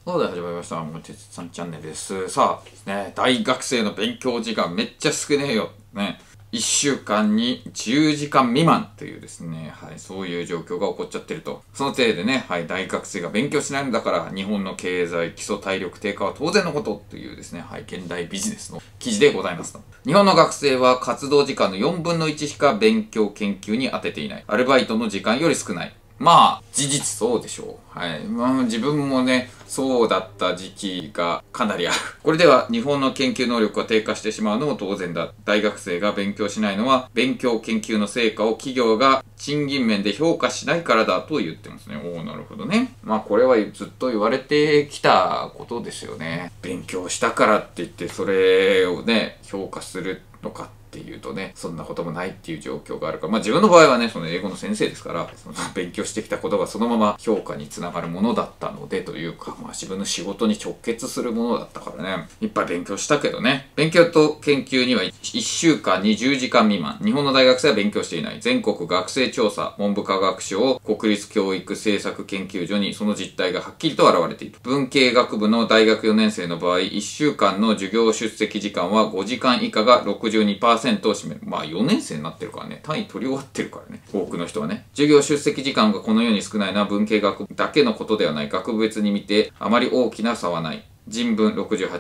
そうで始まりました。もうてつさんチャンネルです。さあですね、大学生の勉強時間めっちゃ少ねえよ。ね。1週間に10時間未満というですね、はい、そういう状況が起こっちゃってると。そのせいでね、はい、大学生が勉強しないんだから、日本の経済基礎体力低下は当然のことというですね、はい、現代ビジネスの記事でございますと。日本の学生は活動時間の4分の1しか勉強研究に当てていない。アルバイトの時間より少ない。まあ、事実そうでしょう。はい。まあ、自分もね、そうだった時期がかなりある。これでは日本の研究能力が低下してしまうのも当然だ。大学生が勉強しないのは、勉強研究の成果を企業が賃金面で評価しないからだと言ってますね。おお、なるほどね。まあ、これはずっと言われてきたことですよね。勉強したからって言って、それをね、評価するのかっていうとね、そんなこともないっていう状況があるから、まあ自分の場合はね、その英語の先生ですから、その勉強してきたことがそのまま評価につながるものだったのでというか、まあ自分の仕事に直結するものだったからね、いっぱい勉強したけどね、勉強と研究には1週間に10時間未満、日本の大学生は勉強していない、全国学生調査、文部科学省、国立教育政策研究所にその実態がはっきりと現れている。文系学部の大学4年生の場合、1週間の授業出席時間は5時間以下が62%を占める。まあ4年生になってるからね。単位取り終わってるからね。多くの人はね。授業出席時間がこのように少ないのは文系学部だけのことではない。学部別に見てあまり大きな差はない。人文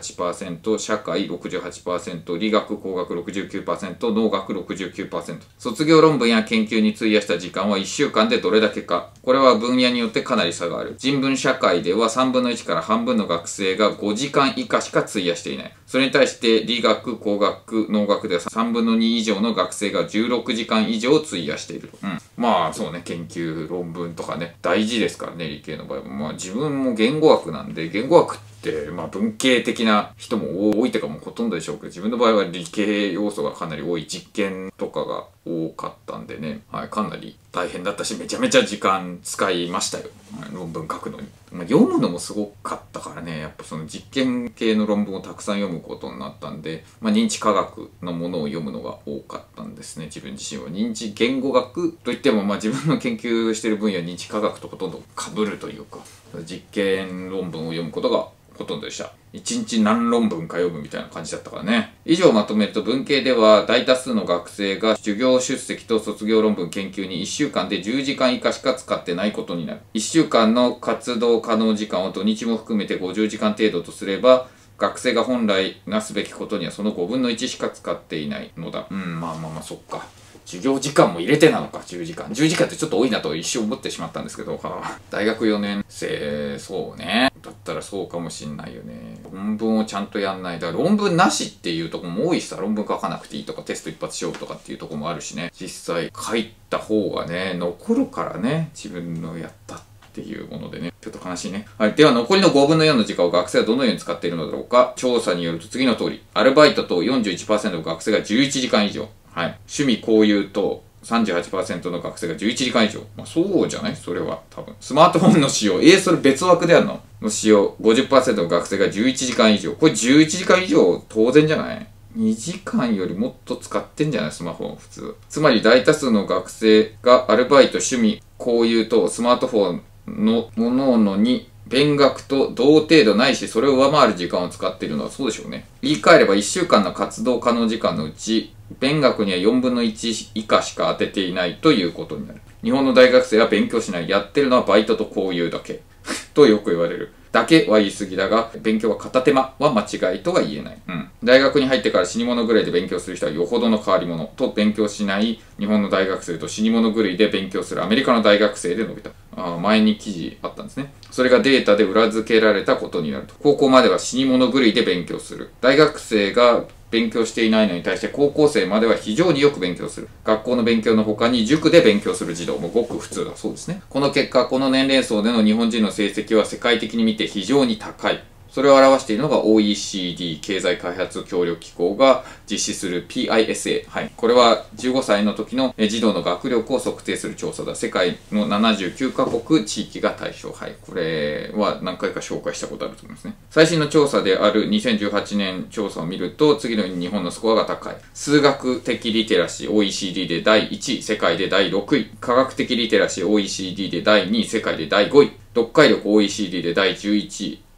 68%、社会68%、理学工学69%、農学69%。卒業論文や研究に費やした時間は1週間でどれだけか。これは分野によってかなり差がある。人文社会では3分の1から半分の学生が5時間以下しか費やしていない。それに対して理学、工学、農学では3分の2以上の学生が16時間以上費やしている。まあそうね、研究、論文とかね、大事ですからね、理系の場合も。まあ自分も言語学なんで、言語学ってまあ文系的な人も多いというかもうほとんどでしょうけど、自分の場合は理系要素がかなり多い実験とかが多かったんでね、はい、かなり大変だったし、めちゃめちゃ時間使いましたよ。論文書くのに。まあ、読むのもすごかったからね、やっぱその実験系の論文をたくさん読むことになったんで、まあ、認知科学のものを読むのが多かったんですね、自分自身は。認知言語学といっても、まあ自分の研究している分野は認知科学とほとんど被るというか、実験論文を読むことがほとんどでした。一日何論文か読むみたいな感じだったからね。以上をまとめると文系では大多数の学生が授業出席と卒業論文研究に1週間で10時間以下しか使ってないことになる。1週間の活動可能時間を土日も含めて50時間程度とすれば、学生が本来なすべきことにはその5分の1しか使っていないのだ。まあそっか。授業時間も入れてなのか、10時間。10時間ってちょっと多いなと一瞬思ってしまったんですけど、大学4年生、そうね。だったらそうかもしんないよね。論文をちゃんとやんない。だから論文なしっていうとこも多いしさ、論文書かなくていいとか、テスト一発しようとかっていうとこもあるしね。実際書いた方がね、残るからね。自分のやったっていうものでね。ちょっと悲しいね。はい。では残りの5分の4の時間を学生はどのように使っているのだろうか。調査によると次の通り。アルバイトと 41% の学生が11時間以上。はい。趣味交友と38% の学生が11時間以上。まあそうじゃないそれは多分。スマートフォンの使用。それ別枠であるの使用。50% の学生が11時間以上。これ11時間以上当然じゃない ?2 時間よりもっと使ってんじゃないスマホ普通。つまり大多数の学生がアルバイト、趣味、交友とスマートフォンの各々に勉学と同程度ないし、それを上回る時間を使っているのはそうでしょうね。言い換えれば1週間の活動可能時間のうち、勉学には4分の1以下しか当てていないということになる。日本の大学生は勉強しない。やってるのはバイトと交友だけ。とよく言われる。だけは言い過ぎだが、勉強は片手間は間違いとは言えない。大学に入ってから死に物狂いで勉強する人はよほどの変わり者と勉強しない日本の大学生と死に物狂いで勉強するアメリカの大学生で述べた。前に記事あったんですね。それがデータで裏付けられたことになると。高校までは死に物狂いで勉強する。大学生が勉強していないのに対して高校生までは非常によく勉強する。学校の勉強の他に塾で勉強する児童もごく普通だそうですね。この結果、この年齢層での日本人の成績は世界的に見て非常に高い。それを表しているのが OECD 経済開発協力機構が実施する PISA。はい。これは15歳の時の児童の学力を測定する調査だ。世界の79カ国地域が対象。はい。これは何回か紹介したことあると思いますね。最新の調査である2018年調査を見ると、次のように日本のスコアが高い。数学的リテラシー OECD で第1位、世界で第6位。科学的リテラシー OECD で第2位、世界で第5位。読解力 OECD で第11位。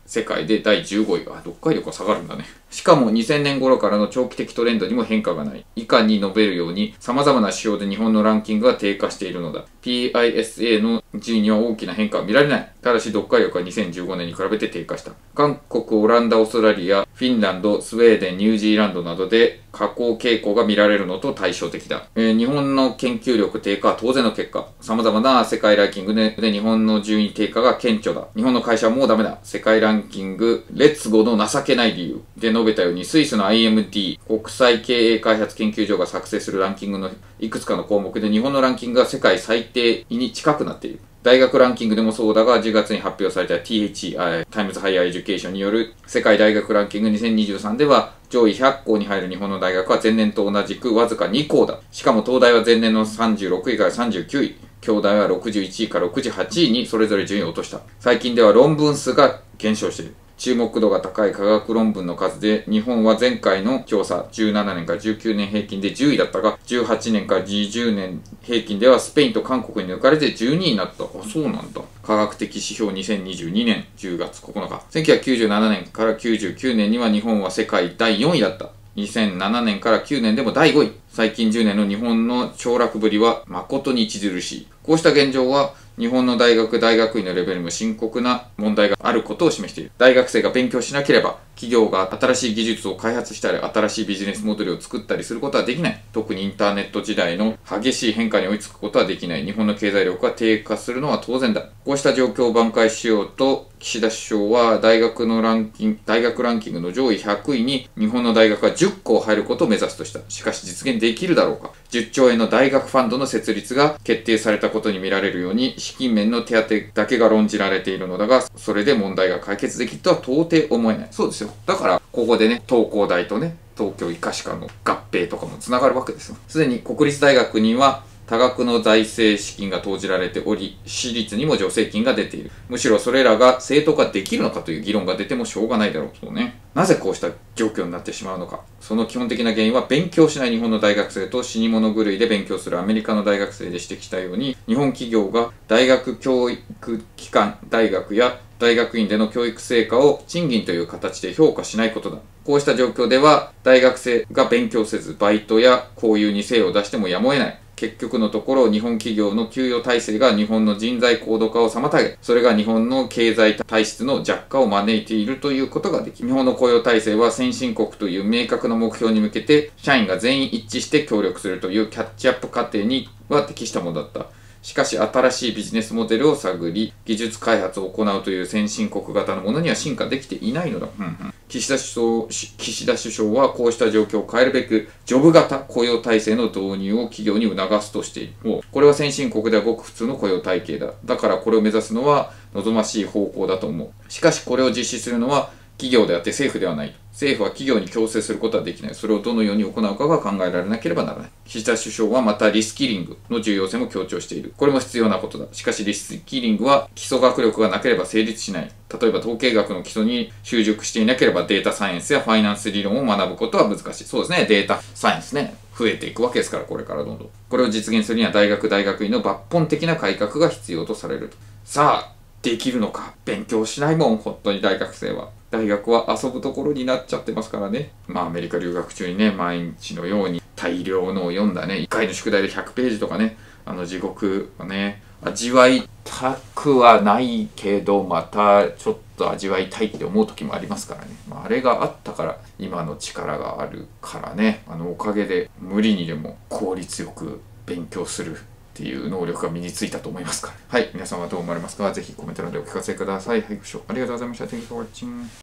世界で第15位が、読解力が下がるんだね。しかも2000年頃からの長期的トレンドにも変化がない。以下に述べるように、様々な指標で日本のランキングが低下しているのだ。PISA の順位には大きな変化は見られない。ただし、読解力は2015年に比べて低下した。韓国、オランダ、オーストラリア、フィンランド、スウェーデン、ニュージーランドなどで下降傾向が見られるのと対照的だ。日本の研究力低下は当然の結果。様々な世界ランキングで日本の順位低下が顕著だ。日本の会社はもうダメだ。世界ランキング、劣後の情けない理由。で述べたように、スイスの IMD、国際経営開発研究所が作成するランキングのいくつかの項目で日本のランキングが世界最低に近くなっている。大学ランキングでもそうだが、10月に発表された THE、タイムズハイヤーエデュケーションによる世界大学ランキング2023では、上位100校に入る日本の大学は前年と同じくわずか2校だ。しかも東大は前年の36位から39位、京大は61位から68位にそれぞれ順位を落とした。最近では論文数が減少している。注目度が高い科学論文の数で、日本は前回の調査17年から19年平均で10位だったが、18年から20年平均ではスペインと韓国に抜かれて12位になった。あ、そうなんだ。科学的指標2022年10月9日。1997年から99年には日本は世界第4位だった。2007年から9年でも第5位。最近10年の日本の凋落ぶりは誠に著しい。こうした現状は、日本の大学、大学院のレベルにも深刻な問題があることを示している。大学生が勉強しなければ、企業が新しい技術を開発したり、新しいビジネスモデルを作ったりすることはできない。特にインターネット時代の激しい変化に追いつくことはできない。日本の経済力が低下するのは当然だ。こうした状況を挽回しようと、岸田首相は大学ランキングの上位100位に日本の大学が10校入ることを目指すとした。しかし実現できるだろうか。10兆円の大学ファンドの設立が決定されたことに見られるように、資金面の手当だけが論じられているのだが、それで問題が解決できるとは到底思えない。そうですよ。だから、ここでね、東工大とね、東京医科歯科の合併とかもつながるわけですよ。すでに国立大学には多額の財政資金が投じられており、私立にも助成金が出ている。むしろそれらが正当化できるのかという議論が出てもしょうがないだろうとね。なぜこうした状況になってしまうのか。その基本的な原因は勉強しない日本の大学生と死に物狂いで勉強するアメリカの大学生で指摘したように、日本企業が大学教育機関、大学や大学院での教育成果を賃金という形で評価しないことだ。こうした状況では、大学生が勉強せず、バイトや交友に精を出してもやむを得ない。結局のところ、日本企業の給与体制が日本の人材高度化を妨げ、それが日本の経済体質の弱化を招いているということができる。日本の雇用体制は先進国という明確な目標に向けて、社員が全員一致して協力するというキャッチアップ過程には適したものだった。しかし新しいビジネスモデルを探り、技術開発を行うという先進国型のものには進化できていないのだ。岸田首相はこうした状況を変えるべく、ジョブ型雇用体制の導入を企業に促すとしている。これは先進国ではごく普通の雇用体系だ。だからこれを目指すのは望ましい方向だと思う。しかしこれを実施するのは企業であって政府ではない。政府は企業に強制することはできない。それをどのように行うかが考えられなければならない。岸田首相はまたリスキリングの重要性も強調している。これも必要なことだ。しかしリスキリングは基礎学力がなければ成立しない。例えば統計学の基礎に習熟していなければデータサイエンスやファイナンス理論を学ぶことは難しい。そうですね。データサイエンスね。増えていくわけですから、これからどんどん。これを実現するには大学、大学院の抜本的な改革が必要とされると。さあ、できるのか。勉強しないもん、本当に大学生は。大学は遊ぶところになっちゃってますからね。アメリカ留学中にね、毎日のように大量のを読んだね、1回の宿題で100ページとかね、地獄はね、味わいたくはないけど、またちょっと味わいたいって思う時もありますからね。あれがあったから今の力があるからね、おかげで無理にでも効率よく勉強するっていう能力が身についたと思いますから。はい、皆さんはどう思われますか？ぜひコメント欄でお聞かせください。はい、ご視聴ありがとうございました。Thank you for watching.